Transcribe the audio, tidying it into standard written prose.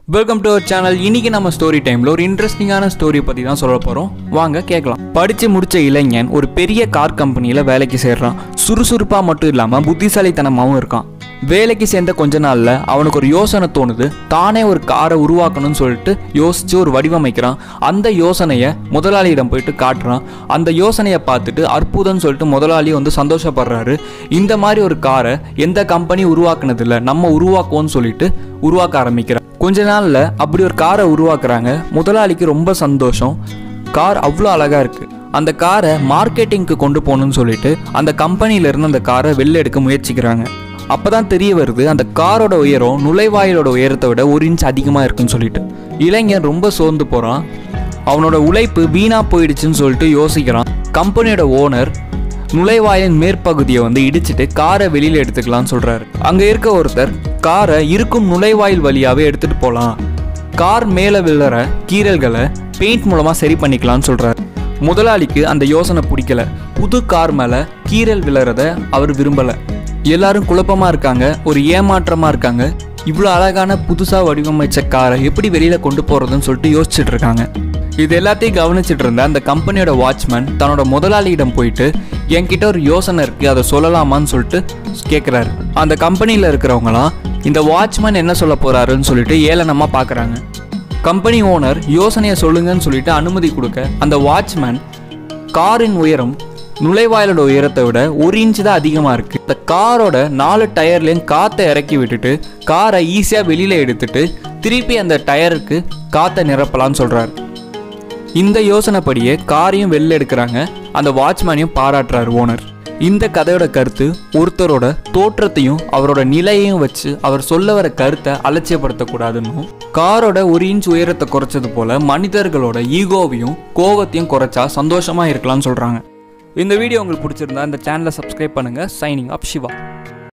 Welcome to our channel. இன்னைக்கு நம்ம story டைம்ல ஒரு இன்ட்ரெஸ்டிங்கான ஸ்டோரி பத்தி தான் சொல்ல போறோம். வாங்க கேட்கலாம். படிச்சு முடிச்ச இளைஞன் ஒரு பெரிய கார் கம்பெனியில வேலைக்கு சேர்றான். சுறுசுறுப்பா மட்டும் இல்லாம புத்திசாலித்தனமாவும் இருக்கான். வேலைக்கு சேர்ந்த கொஞ்ச நாள்ல அவனுக்கு ஒரு யோசனை தோணுது. தானே ஒரு காரை உருவாக்கணும்னு சொல்லிட்டு யோசிச்சு ஒரு வடிவமைக்கிறான். அந்த யோசனையை முதலாளியிடம் போயிட்டு காட்டுறான். அந்த யோசனையை பார்த்துட்டு அற்புதம்னு சொல்லிட்டு முதலாளி சந்தோஷப்படுறாரு. இந்த மாதிரி ஒரு காரை எந்த கம்பெனி உருவாக்குனது இல்லை, நம்ம உருவாக்குவோம்னு சொல்லிட்டு உருவாக்க ஆரம்பிக்கிறான். கொஞ்ச நாள்ல அப்படி ஒரு காரை உருவாக்குறாங்க. முதலாளிக்கு ரொம்ப சந்தோஷம். கார் அவ்வளோ அழகா இருக்கு. அந்த காரை மார்க்கெட்டிங்க்கு கொண்டு போகணும்னு சொல்லிட்டு அந்த கம்பெனியில இருந்து அந்த காரை வெளில எடுக்க முயற்சிக்கிறாங்க. அப்பதான் தெரிய வருது, அந்த காரோட உயரம் நுழைவாயிலோட உயரத்தை விட 1 இன்ச் அதிகமா இருக்குன்னு சொல்லிட்டு. இளைஞன் ரொம்ப சோர்ந்து போறான். அவனோட உழைப்பு வீணா போயிடுச்சுன்னு சொல்லிட்டு யோசிக்கிறான். கம்பெனியோட ஓனர் நுழைவாயின் மேற்பகுதியை இடிச்சிட்டு காரை வெளியில எடுத்துக்கலாம்னு சொல்றாரு. அங்க இருக்க ஒருத்தர் காரை இருக்கும் நுழைவாயில் வழியாவே எடுத்துட்டு போலாம், கார் மேல விழுற கீறல்களை பெயிண்ட் மூலமா சரி பண்ணிக்கலாம்னு சொல்றாரு. முதலாளிக்கு அந்த யோசனை பிடிக்கல. புது கார் மேல கீறல் விழுறத அவர் விரும்பல. எல்லாரும் குழப்பமா இருக்காங்க, ஒரு ஏமாற்றமா இருக்காங்க. இவ்வளோ அழகான புதுசா வடிவமைச்ச காரை எப்படி வெளியில கொண்டு போறதுன்னு சொல்லிட்டு யோசிச்சுட்டு இருக்காங்க. இது எல்லாத்தையும் கவனிச்சுட்டு இருந்த அந்த கம்பெனியோட வாட்ச்மேன் தன்னோட முதலாளியிடம் போயிட்டு, என்கிட்ட ஒரு யோசனை இருக்கு, அதை சொல்லலாமான்னு சொல்லிட்டு கேட்குறாரு. அந்த கம்பெனியில் இருக்கிறவங்களாம் இந்த வாட்ச்மேன் என்ன சொல்ல போறாருன்னு சொல்லிட்டு ஏளனமா பார்க்குறாங்க. கம்பெனி ஓனர் யோசனையை சொல்லுங்கன்னு சொல்லிட்டு அனுமதி கொடுக்க அந்த வாட்ச்மேன், காரின் உயரம் நுழைவாயிலோட உயரத்தை விட 1 இன்ச் தான் அதிகமாக இருக்கு. இந்த காரோட 4 டயர்லையும் காற்றை இறக்கி விட்டுட்டு காரை ஈஸியாக வெளியில எடுத்துட்டு திருப்பி அந்த டயருக்கு காற்றை நிரப்பலான்னு சொல்றாரு. இந்த யோசனைப்படியே காரையும் வெளில எடுக்கிறாங்க. அந்த வாட்ச்மேனையும் பாராட்டுறாரு ஓனர். இந்த கதையோட கருத்து, ஒருத்தரோட தோற்றத்தையும் அவரோட நிலையையும் வச்சு அவர் சொல்ல வர கருத்தை அலட்சியப்படுத்தக்கூடாதுன்னு, காரோட 1 இன்ச் உயரத்தை குறைச்சது போல மனிதர்களோட ஈகோவையும் கோவத்தையும் குறைச்சா சந்தோஷமா இருக்கலாம்னு சொல்றாங்க. இந்த வீடியோ உங்களுக்கு பிடிச்சிருந்தா இந்த சேனலை சப்ஸ்கிரைப் பண்ணுங்க. Signing off Siva.